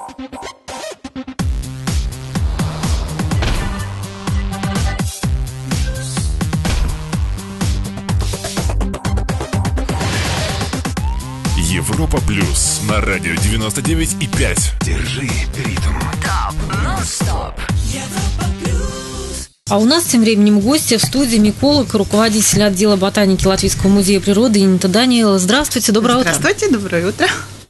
Европа Плюс на радио 99,5. Держи ритм. А у нас тем временем гости в студии миколог, руководитель отдела ботаники Латвийского музея природы Инита Даниэла. Здравствуйте, доброе утро. Здравствуйте, доброе утро.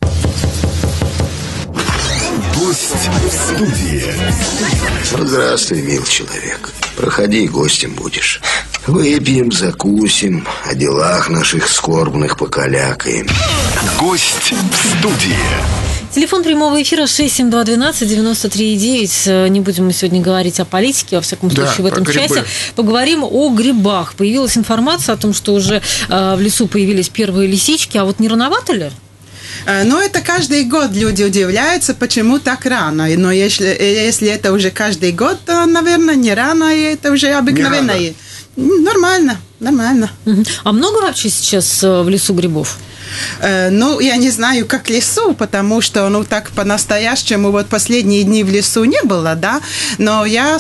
Гость в студии. Здравствуй, мил человек. Проходи, гостем будешь. Выпьем, закусим, о делах наших скорбных покалякаем. Гость в студии. Телефон прямого эфира 67212-93,9. Не будем мы сегодня говорить о политике, во всяком случае, в этом часе. Поговорим о грибах. Появилась информация о том, что уже в лесу появились первые лисички. А вот не рановато ли? Но это каждый год люди удивляются, почему так рано. Но если это уже каждый год, то, наверное, не рано, и это уже обыкновенно. Нормально. А много вообще сейчас в лесу грибов? Ну, я не знаю, как в лесу, потому что, так по-настоящему вот последние дни в лесу не было, да, но я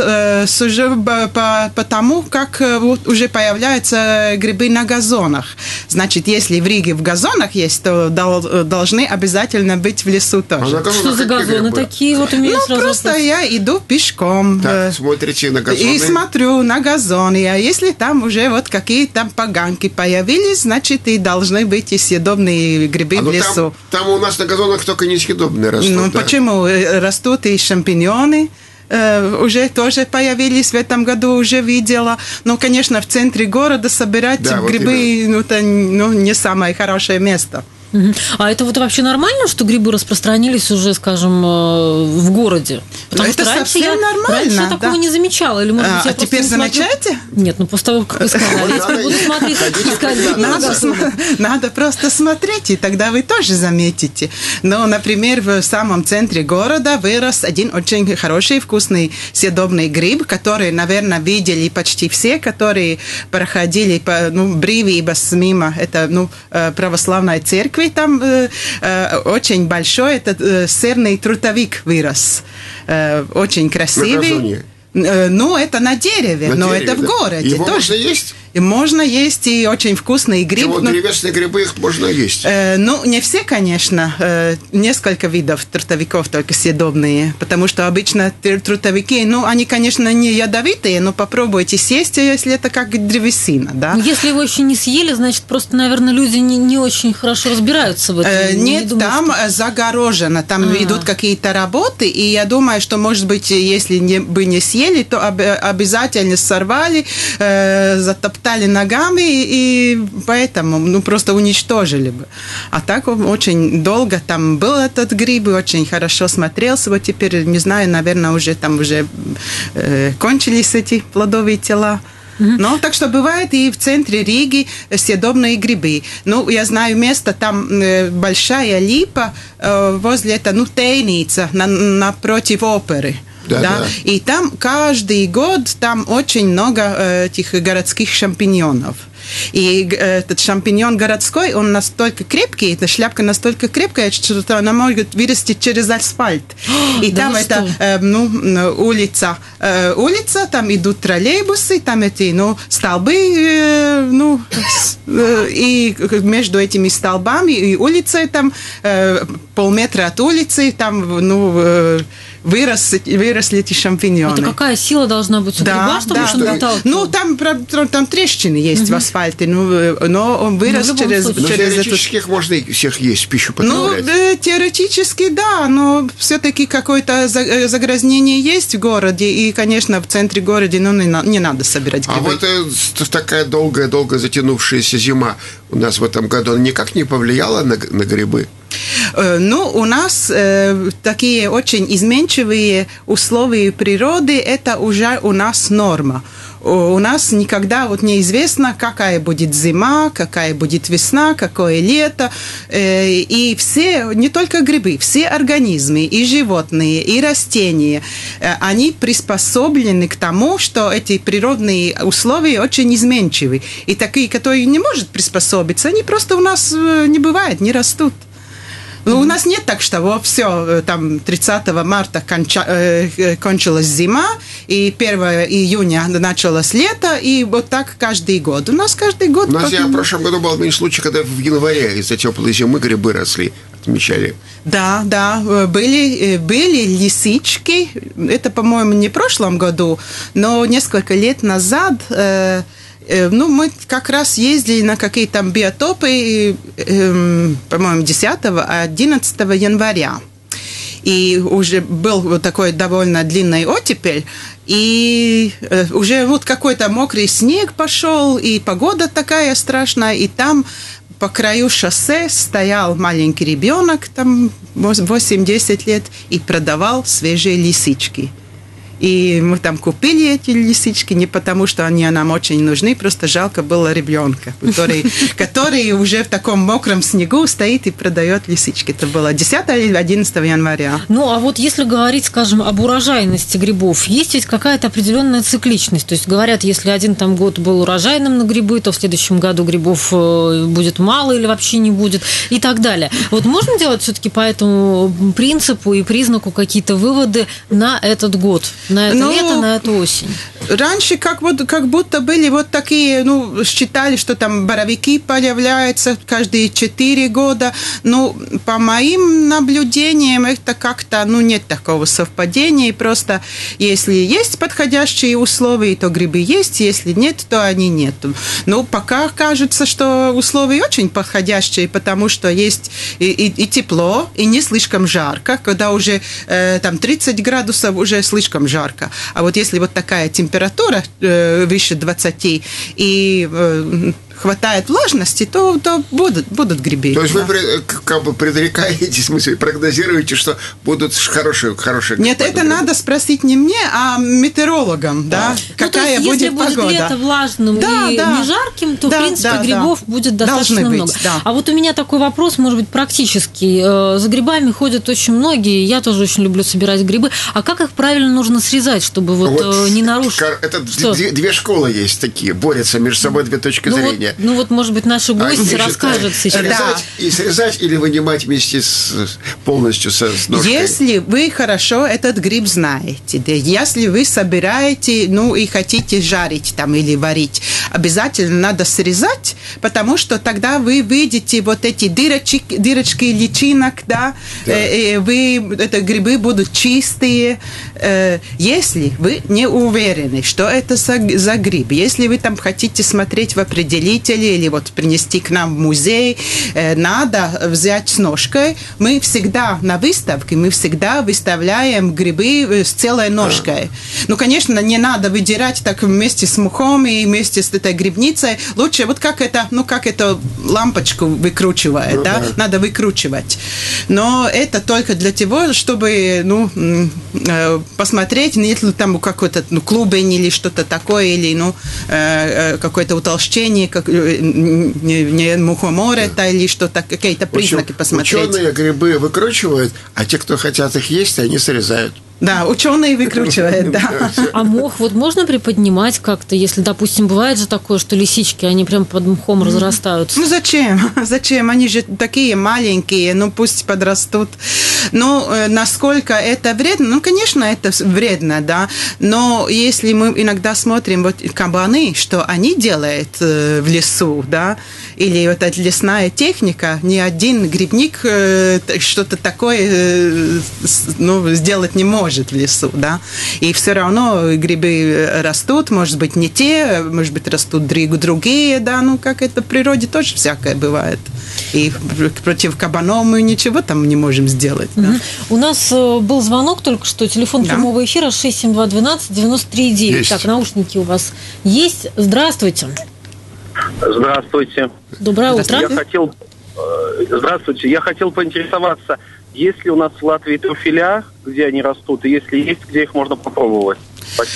сужу по тому, как вот уже появляются грибы на газонах. Значит, если в Риге в газонах есть, то должны обязательно быть в лесу тоже. Что за газоны такие? Вот у меня сразу просто вопрос. Я иду пешком. Так, смотрите на газоны. И смотрю на газоны, а если там уже вот какие-то поганки появились, значит, и должны быть и съедобные грибы в лесу. Там у нас на газонах только несъедобные растут. Почему? Растут и шампиньоны. Уже тоже появились в этом году, уже видела. Но, конечно, в центре города собирать грибы, это не самое хорошее место. А это вот вообще нормально, что грибы распространились уже, скажем, в городе? Потому это что совсем нормально. Раньше я такого не замечала. Или, может быть, я теперь замечаете? Нет, после того, как вы сказали. Я теперь буду смотреть, искать. Надо просто смотреть, и тогда вы тоже заметите. Но, например, в самом центре города вырос один очень хороший, вкусный съедобный гриб, который, наверное, видели почти все, которые проходили по Брīvības мимо. Это православная церковь. Там очень большой этот сырный трутовик вырос. Очень красивый. Это на дереве, но это в городе. Его тоже. Можно есть? Можно есть, и очень вкусный гриб. Древесные грибы, их можно есть? Не все, конечно. Несколько видов трутовиков только съедобные. Потому что обычно трутовики, они, конечно, не ядовитые, но попробуйте съесть, если это как древесина, да? Если его еще не съели, значит, просто, наверное, люди не очень хорошо разбираются в этом. Нет, там загорожено, там идут какие-то работы, и я думаю, что, может быть, если бы не съели, то обязательно сорвали, затоптали ногами, и поэтому просто уничтожили бы. А так он очень долго там был этот гриб, и очень хорошо смотрелся. Вот теперь, не знаю, наверное, уже кончились эти плодовые тела. Но так что бывает и в центре Риги съедобные грибы. Я знаю место, там большая липа возле Тейница, напротив оперы. Да. И там каждый год там очень много этих городских шампиньонов. И этот шампиньон городской, он настолько крепкий, эта шляпка настолько крепкая, что она может вырасти через асфальт. И да, там это улица, там идут троллейбусы, там эти столбы, и между этими столбами и улицей там полметра от улицы, там выросли эти шампиньоны. Это какая сила должна быть у гриба, чтобы он доталкивал? Там трещины есть в асфальте, но он вырос через теоретически их можно всех есть, пищу потреблять. Теоретически, да, но все-таки какое-то загрязнение есть в городе, и, конечно, в центре города не надо собирать грибы. А вот такая долго затянувшаяся зима у нас в этом году, она никак не повлияла на грибы? У нас такие очень изменчивые условия природы, это уже у нас норма. У нас никогда неизвестно, какая будет зима, какая будет весна, какое лето. И все, не только грибы, все организмы, и животные, и растения, они приспособлены к тому, что эти природные условия очень изменчивы. И такие, которые не могут приспособиться, они просто у нас не бывают, не растут. Ну, у нас нет так, что все, там 30 марта кончилась зима, и 1 июня началось лето, и вот так каждый год. У нас каждый год... У нас в прошлом году был один случай, когда в январе из-за теплой зимы грибы росли, отмечали. Да, были лисички, это, по-моему, не в прошлом году, но несколько лет назад... мы как раз ездили на какие-то там биотопы, по-моему, 10-11 января. И уже был вот такой довольно длинный оттепель, и уже вот какой-то мокрый снег пошел, и погода такая страшная, и там по краю шоссе стоял маленький ребенок, там 8-10 лет, и продавал свежие лисички. И мы там купили эти лисички не потому, что они нам очень нужны, просто жалко было ребенка, который уже в таком мокром снегу стоит и продает лисички. Это было 10 или 11 января. Ну, а вот если говорить, скажем, об урожайности грибов, есть ведь какая-то определенная цикличность. То есть говорят, если один там год был урожайным на грибы, то в следующем году грибов будет мало или вообще не будет и так далее. Вот можно делать все-таки по этому принципу и признаку какие-то выводы на этот год? На это лето, на эту осень. Раньше как будто были вот такие, считали, что там боровики появляются каждые 4 года. По моим наблюдениям, это как-то, нет такого совпадения. И просто, если есть подходящие условия, то грибы есть, если нет, то они нет. Пока кажется, что условия очень подходящие, потому что есть и тепло, и не слишком жарко, когда уже там 30 градусов уже слишком жарко. А вот если вот такая температура выше 20 и хватает влажности, то будут грибы. То есть вы как бы предрекаете, в смысле, прогнозируете, что будут хорошие Нет, это надо спросить не мне, а метеорологам, да? Какая будет погода. Если будет лето влажным и не жарким, то, в принципе, грибов будет достаточно много. А вот у меня такой вопрос, может быть, практический. За грибами ходят очень многие, я тоже очень люблю собирать грибы. А как их правильно нужно срезать, чтобы не нарушить? Это две школы есть такие, борются между собой две точки зрения. Может быть, наши гости расскажут сейчас. И срезать или вынимать вместе полностью с ножкой? Если вы хорошо этот гриб знаете, если вы собираете, и хотите жарить там или варить, обязательно надо срезать, потому что тогда вы видите вот эти дырочки личинок, грибы будут чистые. Если вы не уверены, что это за гриб, если вы там хотите смотреть в определителе или вот принести к нам в музей, надо взять с ножкой. Мы всегда на выставке, выставляем грибы с целой ножкой. Конечно, не надо выдирать так вместе с мухом и вместе с этой грибницей. Лучше вот как эту лампочку выкручивает, надо выкручивать. Но это только для того, чтобы, посмотреть, нет ли там какой-то клубень или что-то такое, или какое-то утолщение, не мухомор или что-то, какие-то признаки посмотреть. Ученые грибы выкручивают, а те, кто хотят их есть, они срезают. Да, ученые выкручивают, да. А мох можно приподнимать как-то, если, допустим, бывает же такое, что лисички, они прям под мхом разрастаются? Зачем? Зачем? Они же такие маленькие, пусть подрастут. Насколько это вредно? Конечно, это вредно, да. Но если мы иногда смотрим вот кабаны, что они делают в лесу, да, или вот эта лесная техника, ни один грибник что-то такое сделать не может в лесу, да, и все равно грибы растут, может быть, не те, может быть, растут другие, да, как это в природе тоже всякое бывает. И против кабанов мы ничего там не можем сделать. Да. У нас был звонок только что, телефон прямого эфира 67212-93-9. Так, наушники у вас есть. Здравствуйте. Здравствуйте. Доброе утро. Здравствуйте. Я хотел поинтересоваться, есть ли у нас в Латвии трюфеля, где они растут, и если есть, где их можно попробовать? Спасибо.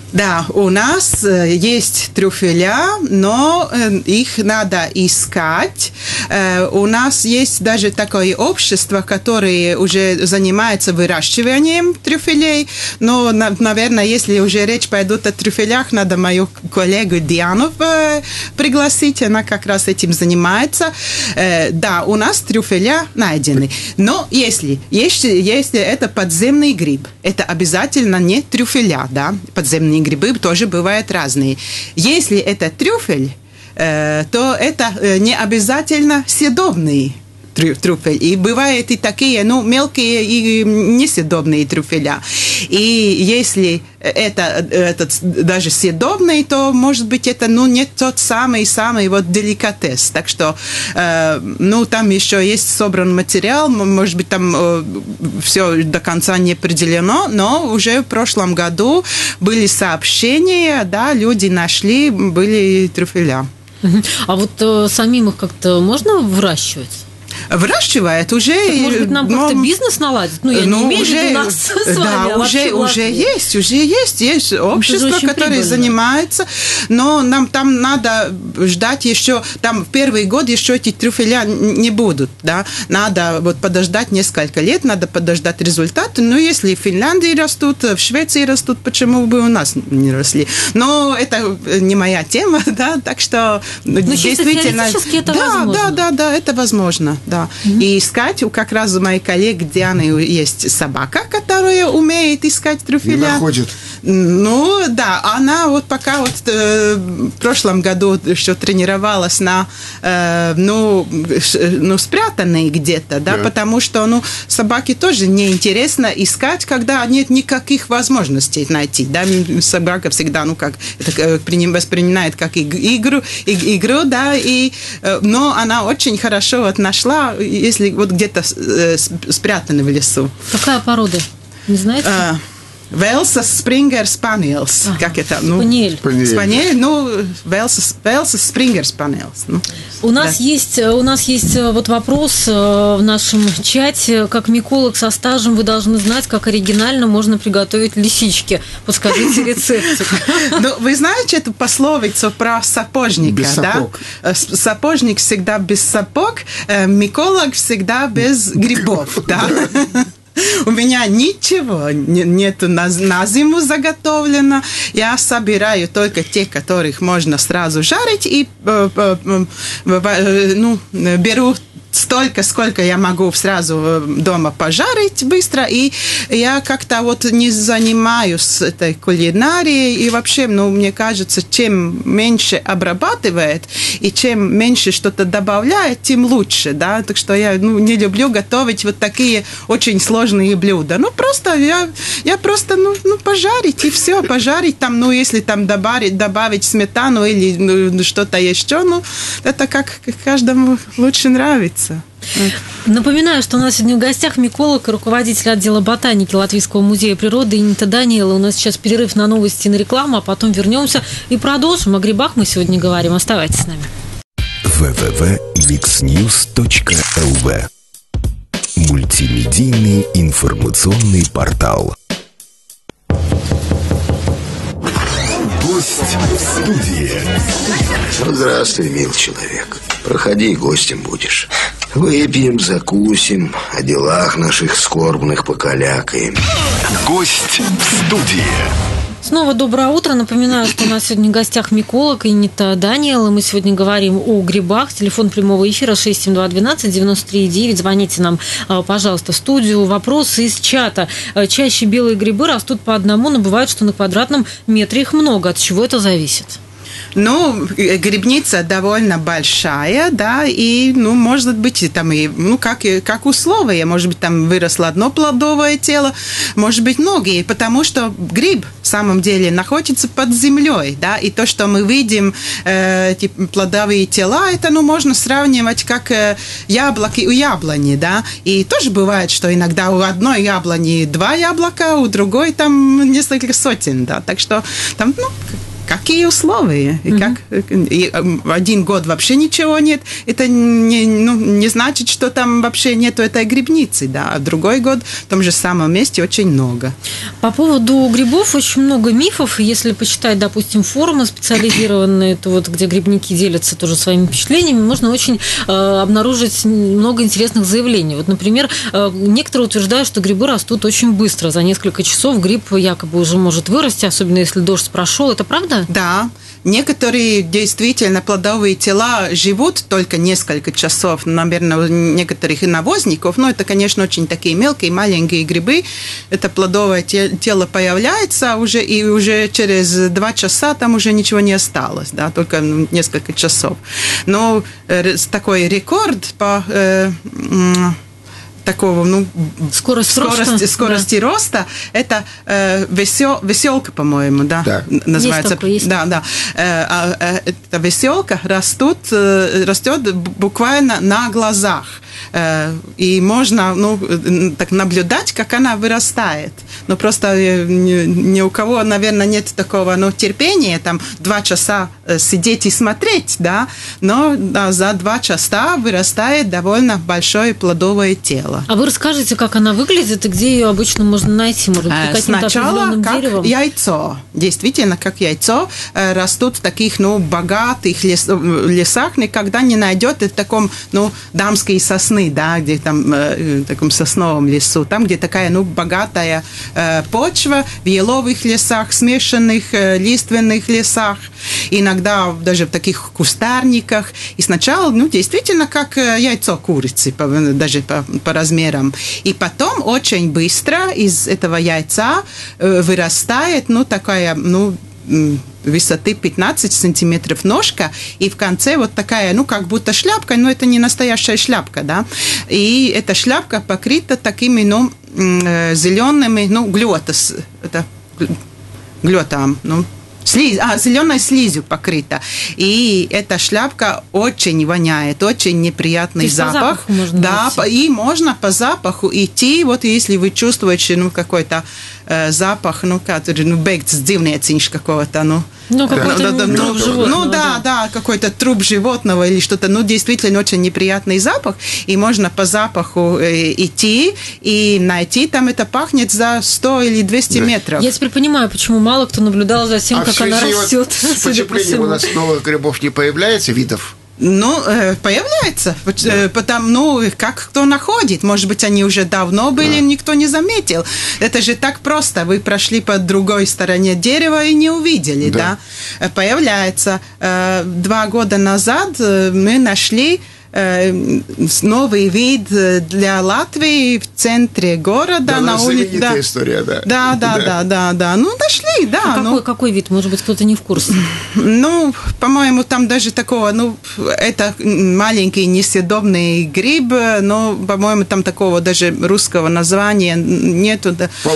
Да, у нас есть трюфеля, но их надо искать. У нас есть даже такое общество, которое уже занимается выращиванием трюфелей. Но, наверное, если уже речь пойдет о трюфелях, надо мою коллегу Диану пригласить. Она как раз этим занимается. Да, у нас трюфеля найдены. Но если это подземный гриб, это обязательно не трюфеля, да, подземные грибы тоже бывают разные. Если это трюфель, то это не обязательно съедобный трюфель. И бывают и такие, мелкие и несъедобные трюфеля. И если этот даже съедобный, то, может быть, это, не тот самый деликатес. Так что, там еще есть собран материал, может быть, там все до конца не определено, но уже в прошлом году были сообщения, да, люди нашли, были трюфеля. А вот самим их как-то можно выращивать? Выращивает уже. Так, может быть, нам как-то бизнес наладить? Я не имею в виду нас с вами, да, уже есть общество, которое занимается, но нам там надо ждать еще, там в первый год еще эти трюфеля не будут, да, надо подождать несколько лет, надо подождать результаты, если в Финляндии растут, в Швеции растут, почему бы у нас не росли? Но это не моя тема, да, так что действительно... теоретически это возможно. Да, это возможно. Да. И искать, как раз у моей коллеги Дианы есть собака, которая умеет искать трюфеля. И находит. Да, она пока в прошлом году еще тренировалась на, спрятанные где-то, да, потому что, собаке тоже неинтересно искать, когда нет никаких возможностей найти, да, собака всегда, воспринимает как игру, да, но она очень хорошо нашла, если где-то спрятаны в лесу. Какая порода? Не знаете? Велса Спрингер Спаниелс. Как это? Спаниель. Спаниель, Велса Спрингер Спаниелс. У нас есть вопрос в нашем чате. Как миколог со стажем вы должны знать, как оригинально можно приготовить лисички. Подскажите рецептик. Вы знаете эту пословицу про сапожника, без сапог. Да? Сапожник всегда без сапог, миколог всегда без грибов, да? У меня ничего нету на зиму заготовлено. Я собираю только те, которых можно сразу жарить, и беру столько, сколько я могу сразу дома пожарить быстро, и я как-то не занимаюсь этой кулинарией, и вообще, мне кажется, чем меньше обрабатывает, и чем меньше что-то добавляет, тем лучше, да, так что я, не люблю готовить такие очень сложные блюда, просто я просто, пожарить, и все, пожарить там, если там добавить сметану или что-то еще, это как каждому лучше нравится. Напоминаю, что у нас сегодня в гостях миколог и руководитель отдела ботаники Латвийского музея природы Инита Даниэла. У нас сейчас перерыв на новости и на рекламу, а потом вернемся и продолжим. О грибах мы сегодня говорим. Оставайтесь с нами. www.mixnews.lv. Мультимедийный информационный портал. Гость в студии. Здравствуй, мил человек. Проходи, гостем будешь. Выпьем, закусим, о делах наших скорбных покалякаем. Гость в студии. Снова доброе утро. Напоминаю, что у нас сегодня в гостях миколог Инита Даниэла. Мы сегодня говорим о грибах. Телефон прямого эфира 672-12-93-9. Звоните нам, пожалуйста, в студию. Вопросы из чата. Чаще белые грибы растут по одному, но бывает, что на квадратном метре их много. От чего это зависит? Грибница довольно большая, да, и, может быть, там, как условие, может быть, там выросло одно плодовое тело, может быть, многие, потому что гриб, в самом деле, находится под землей, да, и то, что мы видим, эти плодовые тела, это, можно сравнивать как яблоки у яблони, да, и тоже бывает, что иногда у одной яблони 2 яблока, у другой там несколько сотен, да, так что там, какие условия. И один год вообще ничего нет. Это не значит, что там вообще нету этой грибницы. Да? А другой год в том же самом месте очень много. По поводу грибов очень много мифов. Если почитать, допустим, форумы специализированные, то вот где грибники делятся тоже своими впечатлениями, можно очень обнаружить много интересных заявлений. Вот, например, некоторые утверждают, что грибы растут очень быстро. За несколько часов гриб якобы уже может вырасти, особенно если дождь прошел. Это правда? Да. Некоторые действительно плодовые тела живут только несколько часов. Наверное, у некоторых и навозников, но это, конечно, очень такие мелкие, маленькие грибы. Это плодовое тело появляется уже, и уже через 2 часа там уже ничего не осталось, да, только несколько часов. Но такой рекорд по такого, скорости роста, это веселка, по-моему, да, называется. Есть такой, да. Эта веселка растет буквально на глазах. И можно, так наблюдать, как она вырастает. Но просто ни у кого, наверное, нет такого, терпения, там, 2 часа сидеть и смотреть, да, но за 2 часа вырастает довольно большое плодовое тело. А вы расскажите, как она выглядит и где ее обычно можно найти? Может быть, каким-то определенным деревом? Как яйцо. Действительно, как яйцо. Растут в таких, богатых лесах. Никогда не найдете в таком, дамские сосны, да, где там, в таком сосновом лесу. Там, где такая, богатая почва, в еловых лесах, смешанных лиственных лесах. Иногда даже в таких кустарниках. И сначала, действительно, как яйцо курицы, даже по размерам. И потом очень быстро из этого яйца вырастает, такая, высоты 15 сантиметров ножка, и в конце вот такая, как будто шляпка, но это не настоящая шляпка, да. И эта шляпка покрыта такими, зелеными, глётос, это глётом, зеленой слизью покрыта. И эта шляпка очень воняет, очень неприятный запах. Да, и можно по запаху идти, вот если вы чувствуете, какой-то запах, который, бейтс дивнецинш какого-то, какой-то труп животного. Да, какой-то труп животного или что-то, действительно очень неприятный запах, и можно по запаху идти и найти, там это пахнет за 100 или 200 метров. Я теперь понимаю, почему мало кто наблюдал за тем, как она растет. С потеплением у нас новых грибов не появляется, видов? Появляется, потому, как кто находит. Может быть, они уже давно были, никто не заметил. Это же так просто. Вы прошли по другой стороне дерева и не увидели, да? Появляется. 2 года назад мы нашли новый вид для Латвии в центре города. Да, на улице. Знаменитая история, да. Да. Нашли, да. Какой вид? Может быть, кто-то не в курсе. По-моему, там даже такого, это маленький несъедобный гриб, но, по-моему, там такого даже русского названия нету.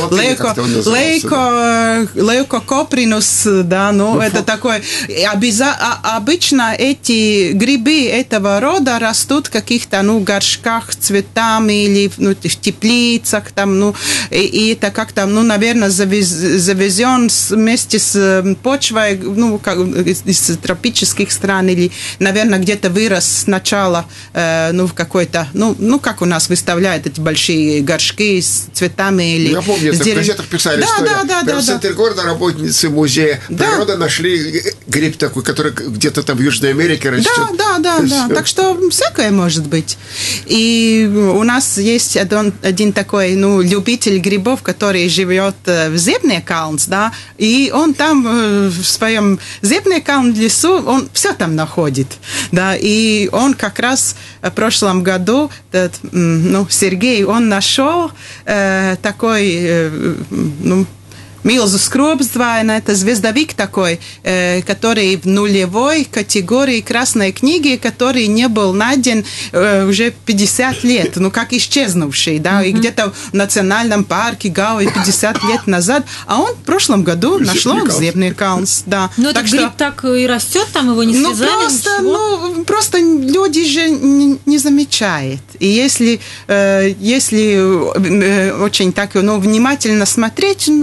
Лейкокопринус, да, это такой. Обычно эти грибы этого рода растут в каких-то, горшках с цветами или в теплицах, там, и это как-то, наверное, завезен вместе с почвой, из тропических стран, или, наверное, где-то вырос сначала, в какой-то, как у нас выставляют эти большие горшки с цветами или... Я помню, это в газетах писали историю. Да. В центре города работницы музея природы нашли гриб такой, который где-то там в Южной Америке растет. Да. Так что всякое может быть. И у нас есть один такой, любитель грибов, который живет в Зебнекалнс, да, и он там в своем Зебнекалн лесу, он все там находит, да, и он как раз в прошлом году, Сергей, он нашел такой, Milzu скробствайна, это звездовик такой, который в нулевой категории красной книги, который не был найден уже 50 лет, как исчезнувший, да, и где-то в национальном парке Гауи 50 лет назад, а он в прошлом году нашел Зебнекалнс, да. Но этот гриб так и растет, там его не связали, просто люди же не замечают. И если очень так, внимательно смотреть, очень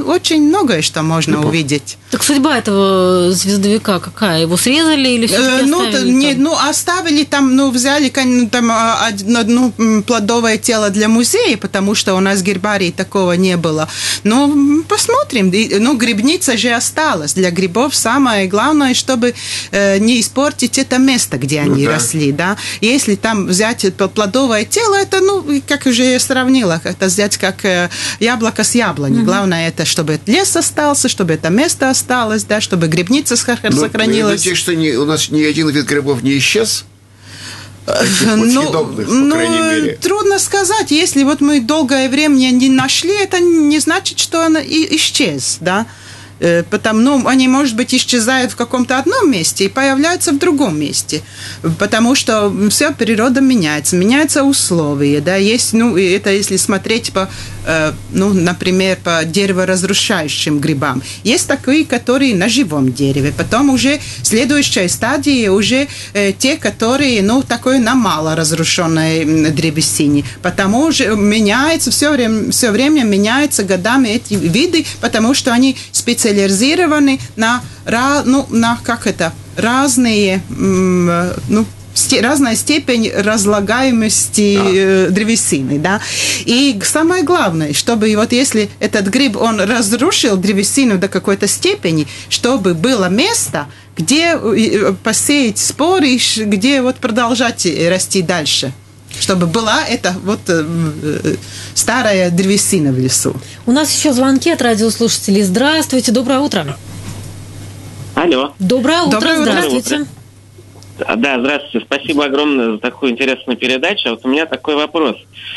многое, что можно увидеть. Так судьба этого звездовика какая? Его срезали или все-таки оставили? Оставили там, взяли там одно плодовое тело для музея, потому что у нас гербарии такого не было. Но посмотрим. Грибница же осталась. Для грибов самое главное, чтобы не испортить это место, где они росли. Да? Если там взять плодовое тело, это, как уже я сравнила, это взять как яблоко с яблоней. Главное, это чтобы лес остался, чтобы это место осталось, да, чтобы грибница сохранилась. Вы что у нас ни один вид грибов не исчез? Съедобных, по крайней мере. Трудно сказать. Если мы долгое время не нашли, это не значит, что он исчез, да. Потому, они, может быть, исчезают в каком-то одном месте и появляются в другом месте, потому что вся природа меняются условия, да, есть, это если смотреть по, например, по дереворазрушающим грибам, есть такие, которые на живом дереве, потом уже следующая стадия уже те, которые, такой на мало разрушенной древесине, потому уже меняется, все время меняются годами эти виды, потому что они специализированы на разные, разная степень разлагаемости древесины, да. И самое главное, чтобы если этот гриб, он разрушил древесину до какой-то степени, чтобы было место, где посеять споры, где продолжать расти дальше. Чтобы была эта старая древесина в лесу. У нас еще звонки от радиослушателей. Здравствуйте, доброе утро. Алло. Доброе утро, здравствуйте. Да, здравствуйте. Спасибо огромное за такую интересную передачу. У меня такой вопрос.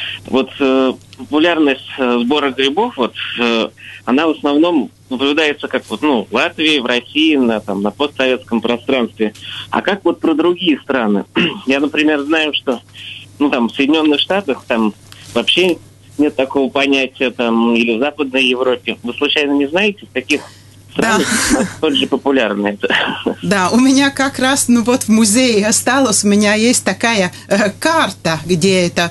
Популярность сбора грибов, она в основном наблюдается как в Латвии, в России, на постсоветском пространстве. А как про другие страны? Я, например, знаю, что в Соединенных Штатах там вообще нет такого понятия, или в Западной Европе. Вы случайно не знаете таких стран, столь же популярны? Да, у меня как раз, в музее осталось, у меня есть такая карта, где это,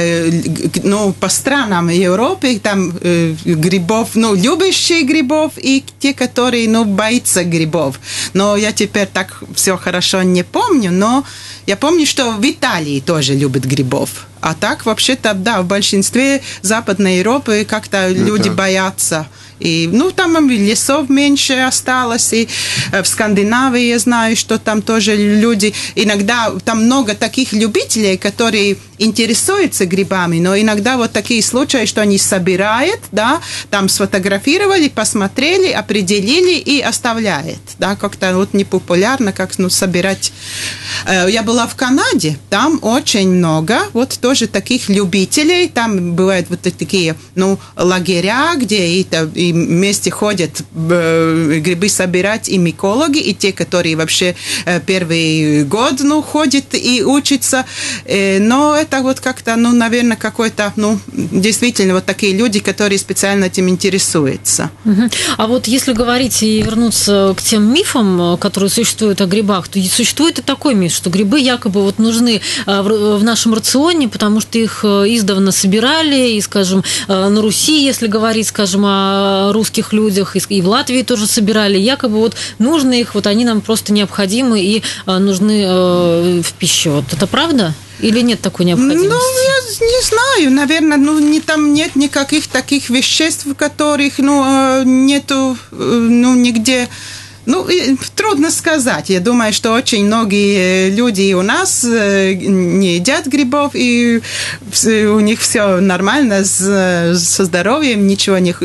по странам Европы, там грибов, любящие грибов и те, которые, боятся грибов. Но я теперь так все хорошо не помню, но я помню, что в Италии тоже любят грибов. А так, вообще-то, да, в большинстве Западной Европы как-то люди боятся. И, там лесов меньше осталось, и в Скандинавии я знаю, что там тоже люди, иногда там много таких любителей, которые интересуются грибами, но иногда такие случаи, что они собирают, да, там сфотографировали, посмотрели, определили и оставляют, да, как-то не популярно, как собирать. Я была в Канаде, там очень много тоже таких любителей, там бывают такие, лагеря, где и вместе ходят грибы собирать и микологи, и те, которые вообще первый год ходят и учатся, но это как-то, наверное, какой-то, действительно, такие люди, которые специально этим интересуются. А если говорить и вернуться к тем мифам, которые существуют о грибах, то существует и такой миф, что грибы якобы нужны в нашем рационе, потому что их издавна собирали, и, скажем, на Руси, если говорить, скажем, о русских людях, и в Латвии тоже собирали, якобы нужны их, они нам просто необходимы и нужны в пищу. Это правда? Или нет такой необходимости? Я не знаю. Наверное, там нет никаких таких веществ, которых, нету, нигде. Трудно сказать. Я думаю, что очень многие люди у нас не едят грибов, и у них все нормально со здоровьем, ничего не...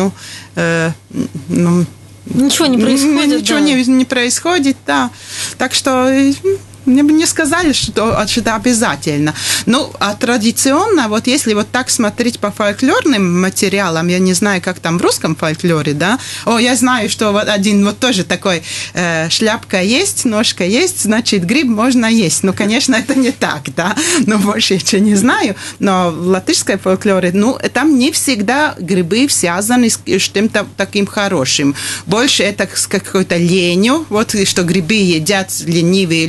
Ничего не происходит. Ничего не происходит, да. Так что... Мне бы не сказали, что это обязательно. А традиционно, если так смотреть по фольклорным материалам, я не знаю, как там в русском фольклоре, да? Я знаю, что один тоже такой шляпка есть, ножка есть, значит, гриб можно есть. Конечно, это не так, да? Больше я ничего не знаю. Но в латышской фольклоре, там не всегда грибы связаны с чем-то таким хорошим. Больше это с какой-то ленью, что грибы едят ленивые люди,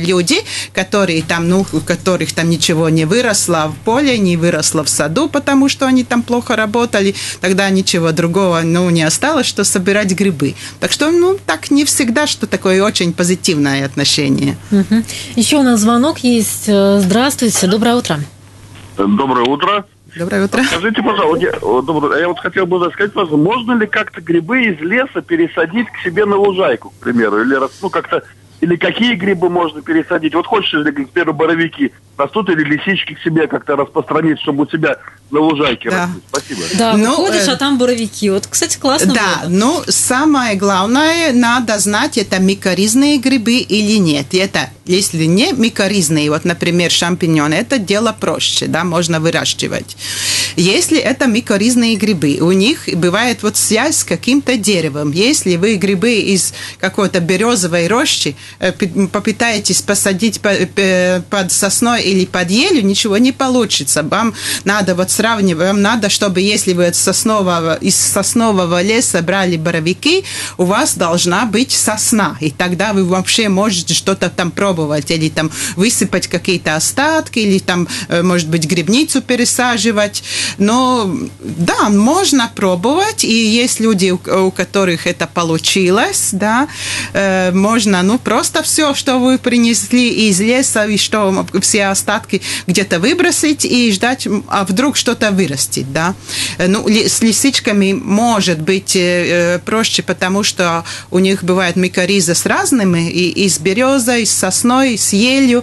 которые там, ну, у которых там ничего не выросло в поле, не выросло в саду, потому что они там плохо работали, тогда ничего другого, ну, не осталось, что собирать грибы. Так что, ну, так не всегда, что такое очень позитивное отношение. Угу. Еще у нас звонок есть. Здравствуйте, доброе утро. Доброе утро. Доброе утро. Скажите, пожалуйста, я вот хотел бы сказать, пожалуйста, можно ли как-то грибы из леса пересадить к себе на лужайку, к примеру, или ну как-то, или какие грибы можно пересадить? Вот хочешь, к примеру, боровики растут, или лисички к себе как-то распространить, чтобы у себя на лужайке растут? Спасибо. Да, выходишь, а там боровики. Вот, кстати, классно. Да, было. ну, самое главное, надо знать, это микоризные грибы или нет. Это, если не микоризные, вот, например, шампиньоны, это дело проще, да, можно выращивать. Если это микоризные грибы, у них бывает вот связь с каким-то деревом. Если вы грибы из какой-то березовой рощи попытаетесь посадить под сосной или под елью, ничего не получится. Вам надо вот сравнивать, вам надо, чтобы если вы из соснового леса брали боровики, у вас должна быть сосна, и тогда вы вообще можете что-то там пробовать, или там высыпать какие-то остатки, или там, может быть, грибницу пересаживать. Но да, можно пробовать, и есть люди, у которых это получилось, да, можно, ну, просто все, что вы принесли из леса, и что все остатки где-то выбросить и ждать, а вдруг что-то вырастет, да. Ну, с лисичками может быть проще, потому что у них бывает микориза с разными, и с березой, и с сосной, и с елью,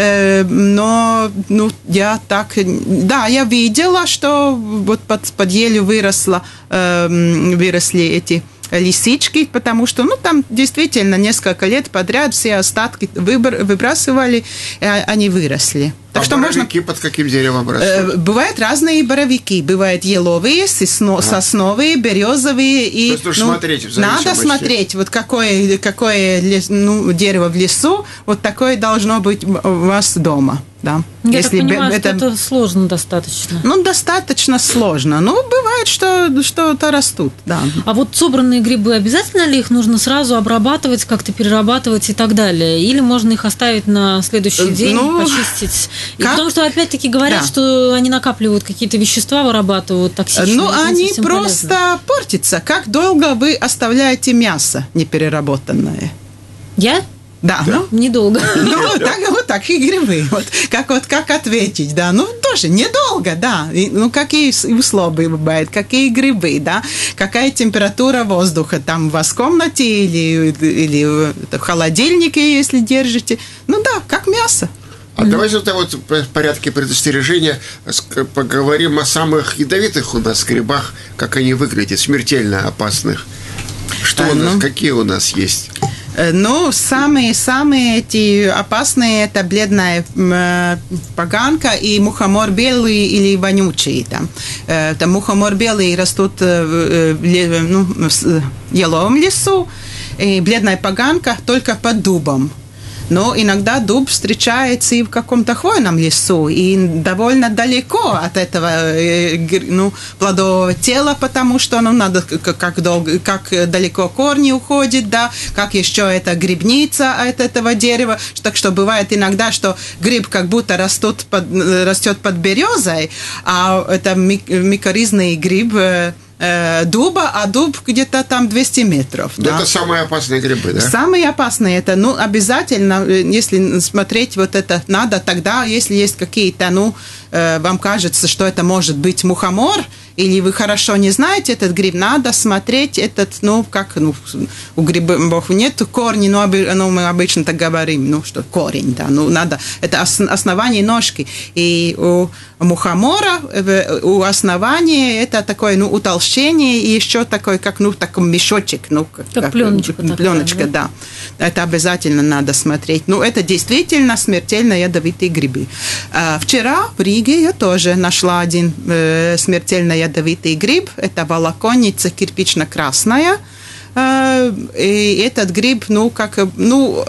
но, ну, я так, да, я видела, что вот под елью выросли эти лисички, потому что, ну, там действительно несколько лет подряд все остатки выбрасывали, и они выросли. Так что боровики можно... под каким деревом растут? Бывают разные боровики. Бывают еловые, сосновые, березовые. И, то есть нужно смотреть. Надо смотреть, вот какое дерево в лесу, вот такое должно быть у вас дома. Да. Я так понимаю, что это сложно достаточно. Ну, достаточно сложно. Ну, бывает, что-то растут, да. А вот собранные грибы, обязательно ли их нужно сразу обрабатывать, как-то перерабатывать и так далее? Или можно их оставить на следующий день, почистить? Потому что, опять-таки, говорят, что они накапливают какие-то вещества, вырабатывают токсичные. Ну, они просто портятся. Как долго вы оставляете мясо непереработанное? Я? Да, ну, недолго. Ну, вот так и грибы. Вот как ответить, да? Ну, тоже недолго, да. Ну, какие условия бывают, какие грибы, да? Какая температура воздуха там у вас в комнате или в холодильнике, если держите. Ну, да, как мясо. А давайте вот в порядке предостережения поговорим о самых ядовитых у нас грибах, как они выглядят, смертельно опасных. Что у нас, какие у нас есть? Ну, самые эти опасные – это бледная поганка и мухомор белый или вонючий. Там мухомор белый растут в еловом лесу, и бледная поганка только под дубом. Но иногда дуб встречается и в каком-то хвойном лесу, и довольно далеко от этого плодового тела, потому что надо как далеко корни уходят, да, как еще это грибница от этого дерева. Так что бывает иногда, что гриб как будто растет под березой, а это микоризный гриб дуба, а дуб где-то там 200 метров. Да? Это самые опасные грибы, да? Самые опасные, это, обязательно, если смотреть вот это, надо тогда, если есть какие-то, вам кажется, что это может быть мухомор, или вы хорошо не знаете этот гриб, надо смотреть у грибов нет корней, но мы обычно так говорим, что корень, да, надо, это основание ножки, и у мухомора у основания это такое, утолщение, и еще такой, такой мешочек, как пленочка, да, это обязательно надо смотреть, это действительно смертельно ядовитые грибы. Вчера в Риге я тоже нашла один смертельно ядовитый гриб, это волоконница кирпично-красная, и этот гриб,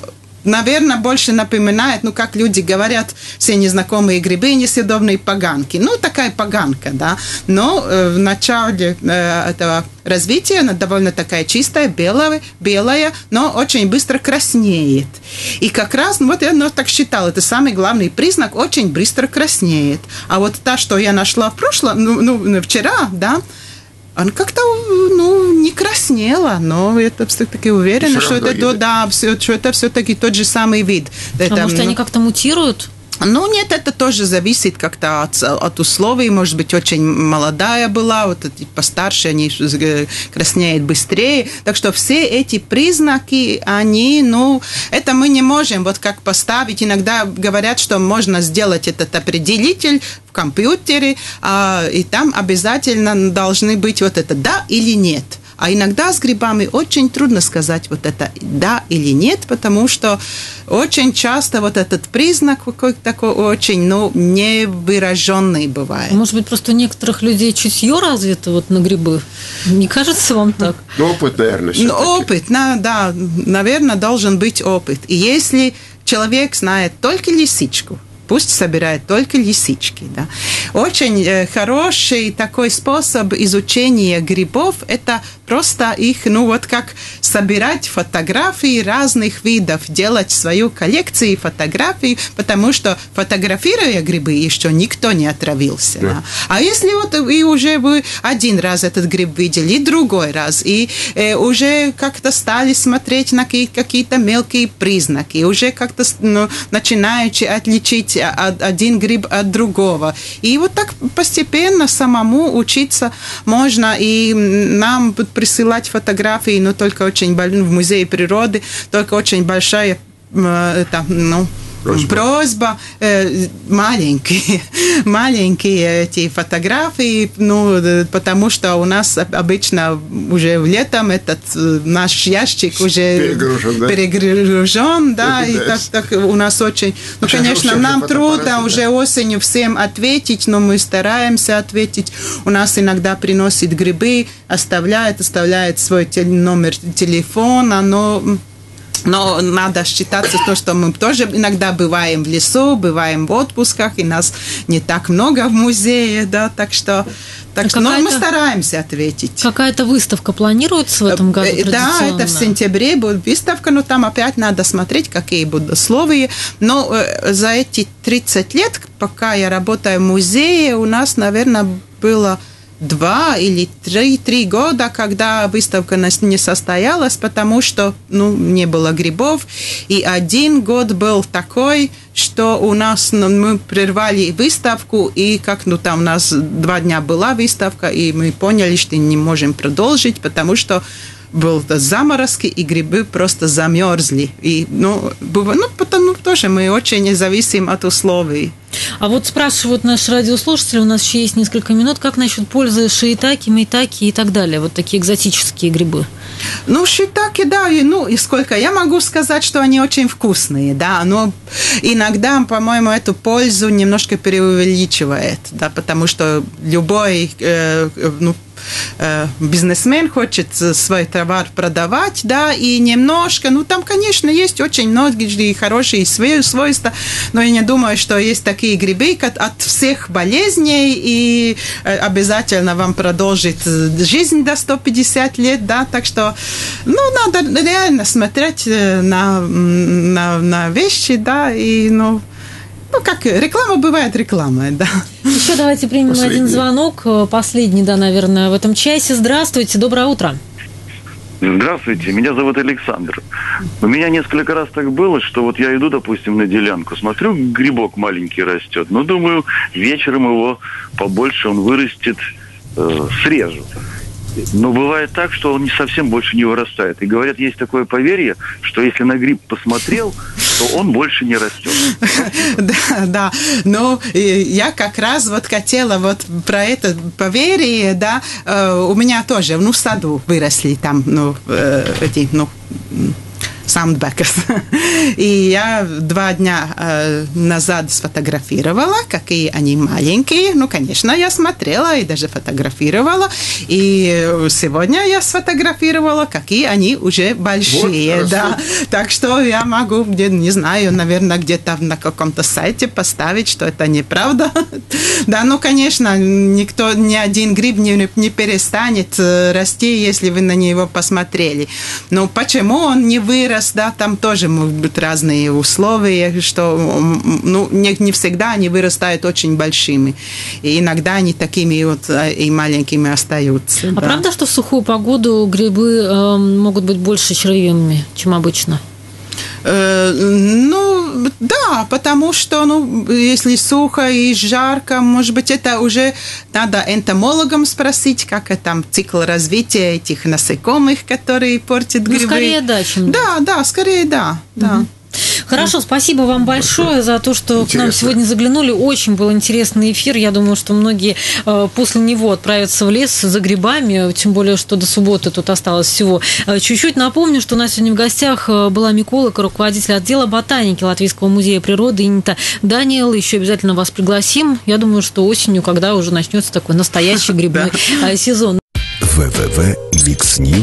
наверное, больше напоминает, ну, как люди говорят, все незнакомые грибы, несъедобные поганки. Ну, такая поганка, да. Но в начале этого развития она довольно такая чистая, белая, но очень быстро краснеет. И как раз, вот я так считала, это самый главный признак, очень быстро краснеет. А вот та, что я нашла в прошлом, вчера, да, она как-то, не краснела, но я все-таки уверена, что это все-таки тот же самый вид. Может, они как-то мутируют? Ну, нет, это тоже зависит как-то от условий. Может быть, очень молодая была, вот постарше, они краснеют быстрее. Так что все эти признаки, они, это мы не можем вот как поставить. Иногда говорят, что можно сделать этот определитель в компьютере, и там обязательно должны быть вот это «да» или «нет». А иногда с грибами очень трудно сказать вот это «да» или «нет», потому что очень часто вот этот признак какой-то такой очень, невыраженный бывает. Может быть, просто у некоторых людей чутье развито вот на грибы? Не кажется вам так? Опыт, наверное, все-таки. Опыт, да, наверное, должен быть опыт. И если человек знает только лисичку, пусть собирает только лисички. Да. Очень хороший такой способ изучения грибов – это просто их, как собирать фотографии разных видов, делать свою коллекцию фотографий, потому что, фотографируя грибы, еще никто не отравился. Да. Да. А если и уже вы один раз этот гриб видели, и другой раз, и уже как-то стали смотреть на какие-то мелкие признаки, уже как-то начинаете отличить один гриб от другого. И вот так постепенно самому учиться можно, и нам присылать фотографии, но только очень в музее природы, только очень большая просьба маленькие эти фотографии, потому что у нас обычно уже летом этот наш ящик уже перегружен, да, и так у нас очень, конечно, нам трудно уже осенью всем ответить, но мы стараемся ответить. У нас иногда приносят грибы, оставляет свой номер телефона, но надо считаться то, что мы тоже иногда бываем в лесу, бываем в отпусках, и нас не так много в музее, да, так что мы стараемся ответить. Какая-то выставка планируется в этом году? Да, это в сентябре будет выставка, но там опять надо смотреть, какие будут условия. Но за эти 30 лет, пока я работаю в музее, у нас, наверное, было 2 или 3 года, когда выставка не состоялась, потому что не было грибов. И 1 год был такой, что у нас мы прервали выставку, и там у нас 2 дня была выставка, и мы поняли, что не можем продолжить, потому что был заморозки, и грибы просто замерзли. И, потому тоже мы очень зависим от условий. А вот спрашивают наши радиослушатели, у нас еще есть несколько минут, как насчет пользы шиитаки, мейтаки и так далее, вот такие экзотические грибы? Шиитаки, да, и сколько я могу сказать, что они очень вкусные, да, но иногда, по-моему, эту пользу немножко преувеличивает, да, потому что любой бизнесмен хочет свой товар продавать, да, и немножко, там, конечно, есть очень многие хорошие свойства, но я не думаю, что есть такие грибы от всех болезней, и обязательно вам продолжит жизнь до 150 лет, да, так что, надо реально смотреть на вещи, да, и, как реклама бывает рекламой, да. Еще давайте примем один звонок, последний, да, наверное, в этом часе. Здравствуйте, доброе утро. Здравствуйте, меня зовут Александр. У меня несколько раз так было, что вот я иду, допустим, на делянку, смотрю, грибок маленький растет, думаю, вечером его побольше он вырастет, срежу. Но бывает так, что он не совсем больше не вырастает. И говорят, есть такое поверье, что если на гриб посмотрел, то он больше не растет. Да. Но я как раз хотела про это поверье, да, у меня тоже, в саду выросли там, Soundbackers. И я 2 дня назад сфотографировала, какие они маленькие. Ну, конечно, я смотрела и даже фотографировала. И сегодня я сфотографировала, какие они уже большие. Вот, да. Так что я могу, не знаю, наверное, где-то на каком-то сайте поставить, что это неправда. Да, ну, конечно, ни один гриб не перестанет расти, если вы на него посмотрели. Но почему он не вырос, да, там тоже могут быть разные условия, что, ну, не всегда они вырастают очень большими. И иногда они такими вот и маленькими остаются. А да. Правда, что в сухую погоду грибы могут быть больше червивыми, чем обычно? Ну, да, потому что, ну, если сухо и жарко, может быть, это уже надо энтомологам спросить, как там цикл развития этих насекомых, которые портят грибы. Ну, скорее да, чем да. Да, скорее да, да. Хорошо, спасибо вам большое за то, что к нам сегодня заглянули. Очень был интересный эфир. Я думаю, что многие после него отправятся в лес за грибами, тем более, что до субботы тут осталось всего чуть-чуть. Напомню, что у нас сегодня в гостях была миколог, руководитель отдела ботаники Латвийского музея природы Инита Даниела. Еще обязательно вас пригласим. Я думаю, что осенью, когда уже начнется такой настоящий грибной сезон.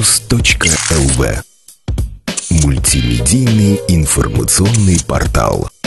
www.mixnews.lv Мультимедийный информационный портал.